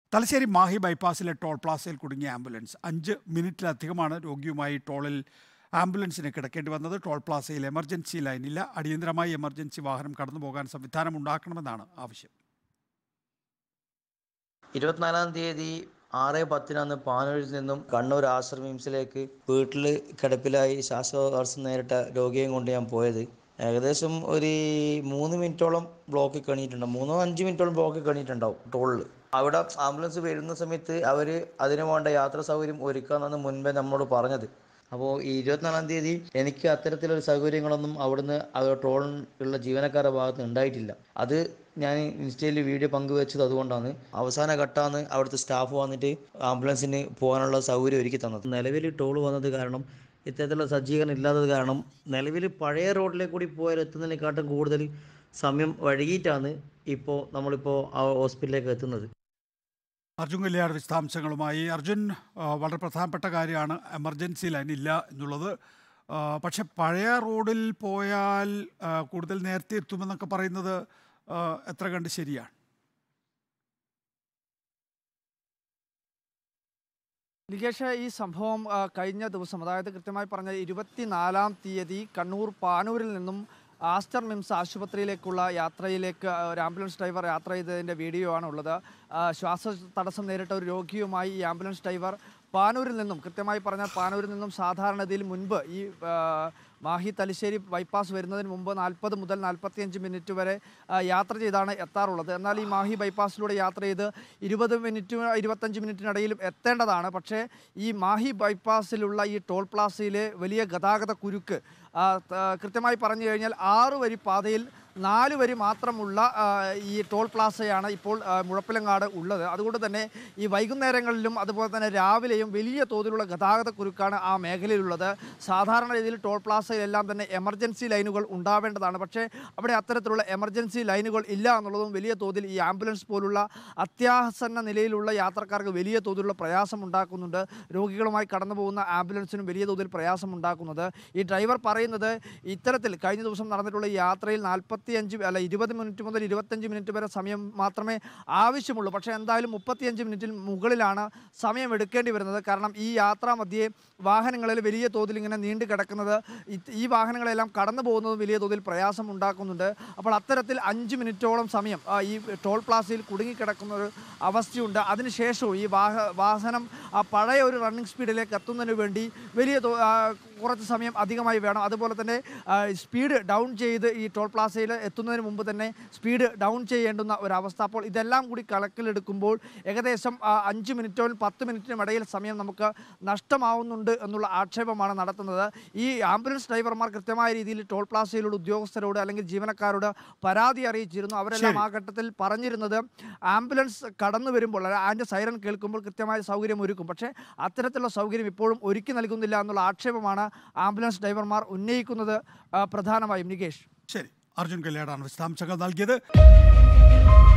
തലശ്ശേരി മാഹി ബൈപ്പാസിലെ ടോൾ പ്ലാസയിൽ കുടുങ്ങിയ ആംബുലൻസ് 5 മിനിറ്റിലധികമാണ് രോഗിയുമായി ടോളിൽ ആംബുലൻസിന് കിടക്കേണ്ടി വന്നത്. ടോൾ പ്ലാസയിൽ എമർജൻസി ലൈനില്ല. അടിയന്തരമായി എമർജൻസി വാഹനം കടന്നുപോകാൻ സംവിധാനം ഉണ്ടാക്കണമെന്നാണ് ആവശ്യം. 24-ാം തീയതി 6:10 പാനൂരിൽ നിന്നും കണ്ണൂർ ആശ്രമിംസിലേക്ക് വീട്ടിൽ കിടപ്പിലായി ശ്വാസതടസ്സം നേരിട്ട രോഗിയെ കൊണ്ട് ഞാൻ പോയത്. ഏകദേശം ഒരു 3 മിനിറ്റോളം ബ്ലോക്കിൽ കണിയിട്ടുണ്ടാവും, 3-5 മിനിറ്റോളം ബ്ലോക്കിൽ കണിയിട്ടുണ്ടാവും ടോളിൽ. അവിടെ ആംബുലൻസ് വരുന്ന സമയത്ത് അവർ അതിനു വേണ്ട യാത്രാ സൗകര്യം ഒരുക്കാമെന്നാണ് മുൻപേ നമ്മോട് പറഞ്ഞത്. അപ്പോൾ ഈ 24-ാം തീയതി എനിക്ക് അത്തരത്തിലൊരു സൗകര്യങ്ങളൊന്നും അവിടുന്ന് ടോളിലുള്ള ജീവനക്കാരുടെ ഭാഗത്ത് ഉണ്ടായിട്ടില്ല. അത് ഞാൻ ഇൻസ്റ്റയിൽ വീഡിയോ പങ്കുവെച്ചത് അതുകൊണ്ടാണ്. അവസാന ഘട്ടമാണ് അവിടുത്തെ സ്റ്റാഫ് വന്നിട്ട് ആംബുലൻസിന് പോകാനുള്ള സൗകര്യം ഒരുക്കി തന്നത്. നിലവിൽ ടോൾ വന്നത് കാരണം ഇത്തരത്തിലുള്ള സജ്ജീകരണം ഇല്ലാത്തത് കാരണം നിലവിൽ പഴയ റോഡിലേക്ക് കൂടി എത്തുന്നതിനെക്കാട്ടും കൂടുതൽ സമയം വൈകിട്ടാണ് നമ്മളിപ്പോൾ ആ ഹോസ്പിറ്റലിലേക്ക് എത്തുന്നത്. അർജുൻ കല്യാട് വിശദാംശങ്ങളുമായി. അർജുൻ, വളരെ പ്രധാനപ്പെട്ട കാര്യമാണ് എമർജൻസി ലൈൻ ഇല്ല എന്നുള്ളത്. പക്ഷെ പഴയ റോഡിൽ പോയാൽ കൂടുതൽ നേരത്തെ എത്തുമെന്നൊക്കെ പറയുന്നത് എത്ര കണ്ട് ശരിയാണ്? നികേഷ്, ഈ സംഭവം കഴിഞ്ഞ ദിവസം, അതായത് കൃത്യമായി പറഞ്ഞ 24-ാം തീയതി കണ്ണൂർ പാനൂരിൽ നിന്നും ആസ്റ്റർ മിംസ് ആശുപത്രിയിലേക്കുള്ള യാത്രയിലേക്ക് ഒരു ആംബുലൻസ് ഡ്രൈവർ യാത്ര ചെയ്തതിൻ്റെ വീഡിയോ ആണ് ഉള്ളത്. ശ്വാസ തടസ്സം നേരിട്ട ഒരു രോഗിയുമായി ഈ ആംബുലൻസ് ഡ്രൈവർ പാനൂരിൽ നിന്നും, കൃത്യമായി പറഞ്ഞാൽ പാനൂരിൽ നിന്നും സാധാരണഗതിയിൽ മുൻപ് ഈ മാഹി തലശ്ശേരി ബൈപ്പാസ് വരുന്നതിന് മുമ്പ് 40 മുതൽ 45 മിനിറ്റ് വരെ യാത്ര ചെയ്താണ് എത്താറുള്ളത്. എന്നാൽ ഈ മാഹി ബൈപ്പാസിലൂടെ യാത്ര ചെയ്ത് 25 മിനിറ്റിനിടയിലും എത്തേണ്ടതാണ്. പക്ഷേ ഈ മാഹി ബൈപ്പാസിലുള്ള ഈ ടോൾ പ്ലാസയിലെ വലിയ ഗതാഗത കുരുക്ക്, കൃത്യമായി പറഞ്ഞു കഴിഞ്ഞാൽ 6 വരി പാതയിൽ 4 വരി മാത്രമുള്ള ഈ ടോൾ പ്ലാസയാണ് ഇപ്പോൾ മുഴപ്പിലങ്ങാട് ഉള്ളത്. അതുകൊണ്ട് തന്നെ ഈ വൈകുന്നേരങ്ങളിലും അതുപോലെ തന്നെ രാവിലെയും വലിയ തോതിലുള്ള ഗതാഗത കുരുക്കാണ് ആ മേഖലയിലുള്ളത്. സാധാരണ രീതിയിൽ ടോൾ പ്ലാസയിലെല്ലാം തന്നെ എമർജൻസി ലൈനുകൾ ഉണ്ടാവേണ്ടതാണ്. പക്ഷേ അവിടെ അത്തരത്തിലുള്ള എമർജൻസി ലൈനുകൾ ഇല്ല എന്നുള്ളതും വലിയ തോതിൽ ഈ ആംബുലൻസ് പോലുള്ള അത്യാസന്ന നിലയിലുള്ള യാത്രക്കാർക്ക് വലിയ തോതിലുള്ള പ്രയാസം ഉണ്ടാക്കുന്നുണ്ട്. രോഗികളുമായി കടന്നു പോകുന്ന ആംബുലൻസിനും വലിയ തോതിൽ പ്രയാസം ഉണ്ടാക്കുന്നത്. ഈ ഡ്രൈവർ പറയുന്നത് ഇത്തരത്തിൽ കഴിഞ്ഞ ദിവസം നടന്നിട്ടുള്ള ഈ യാത്രയിൽ 20 മിനിറ്റ് മുതൽ 25 മിനിറ്റ് വരെ സമയം മാത്രമേ ആവശ്യമുള്ളൂ. പക്ഷേ എന്തായാലും 35 മിനിറ്റിൽ മുകളിലാണ് സമയം എടുക്കേണ്ടി വരുന്നത്. കാരണം ഈ യാത്രാ മധ്യേ വാഹനങ്ങളിൽ വലിയ തോതിൽ ഇങ്ങനെ നീണ്ടു കിടക്കുന്നത്, ഈ വാഹനങ്ങളെല്ലാം കടന്നു പോകുന്നത് വലിയ തോതിൽ പ്രയാസം ഉണ്ടാക്കുന്നുണ്ട്. അപ്പോൾ അത്തരത്തിൽ 5 മിനിറ്റോളം സമയം ഈ ടോൾ പ്ലാസയിൽ കുടുങ്ങിക്കിടക്കുന്ന ഒരു അവസ്ഥയുണ്ട്. അതിനുശേഷവും ഈ വാഹനം പഴയ ഒരു റണ്ണിങ് സ്പീഡിലേക്ക് എത്തുന്നതിന് വേണ്ടി വലിയ കുറച്ച് സമയം അധികമായി വേണം. അതുപോലെ തന്നെ സ്പീഡ് ഡൗൺ ചെയ്ത് ഈ ടോൾ പ്ലാസയിൽ എത്തുന്നതിന് മുമ്പ് തന്നെ സ്പീഡ് ഡൗൺ ചെയ്യേണ്ടുന്ന ഒരവസ്ഥ. അപ്പോൾ ഇതെല്ലാം കൂടി കണക്കിലെടുക്കുമ്പോൾ ഏകദേശം 5 മിനിറ്റോളം 10 മിനിറ്റിനും ഇടയിൽ സമയം നമുക്ക് നഷ്ടമാവുന്നുണ്ട് എന്നുള്ള ആക്ഷേപമാണ് നടത്തുന്നത്. ഈ ആംബുലൻസ് ഡ്രൈവർമാർ കൃത്യമായ രീതിയിൽ ടോൾ പ്ലാസയിലുള്ള ഉദ്യോഗസ്ഥരോട് അല്ലെങ്കിൽ ജീവനക്കാരോട് പരാതി അറിയിച്ചിരുന്നു. അവരെല്ലാം ആ ഘട്ടത്തിൽ പറഞ്ഞിരുന്നത് ആംബുലൻസ് കടന്നു വരുമ്പോൾ അതിൻ്റെ സൈറൻ കേൾക്കുമ്പോൾ കൃത്യമായ സൗകര്യം ഒരുക്കും. പക്ഷേ അത്തരത്തിലുള്ള സൗകര്യം ഇപ്പോഴും ഒരുക്കി നൽകുന്നില്ല എന്നുള്ള ആക്ഷേപമാണ് ആംബുലൻസ് ഡ്രൈവർമാർ ഉന്നയിക്കുന്നത് പ്രധാനമായും. നികേഷ്, ശരി, അർജുൻ കല്യാടാണ് വിശദാംശങ്ങൾ നൽകിയത്.